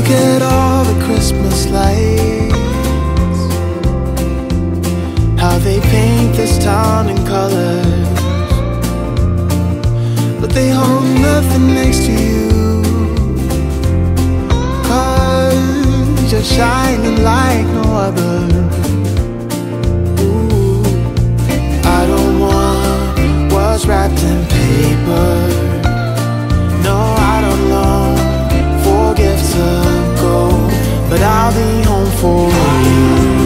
Look at all the Christmas lights, how they paint this town in colors, but they hold nothing next to you, 'cause you're shining like no other. Ooh, I don't want what's wrapped in paper. No, I don't long for gifts of gold, but I'll be home for you.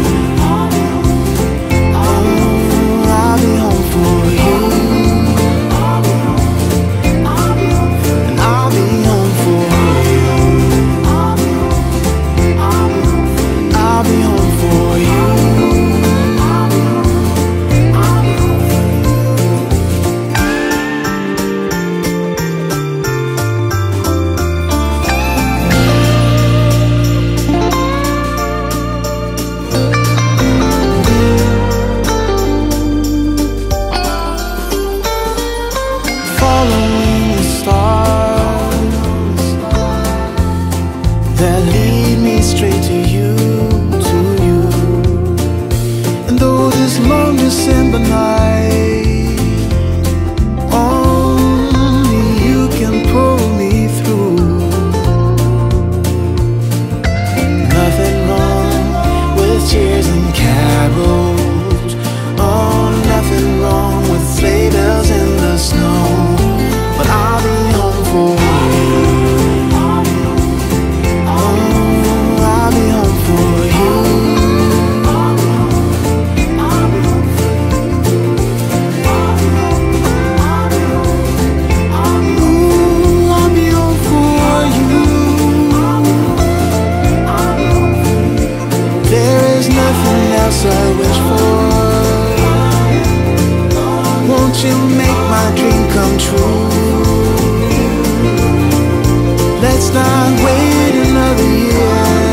Oh, I'll be home for you. And I'll be home for you. I'll be home for you. Following the stars that lead me straight to you, to you. And though this long December night, only you can pull me through. Nothing wrong with cheers and carols. Oh, nothing wrong with sleigh bells in the snow. But I'll be home for you. Oh, I'll be home for you. Ooh, I'll be home for you. There is nothing else I wish for. Won't you make my dream come true? Let's not wait another year.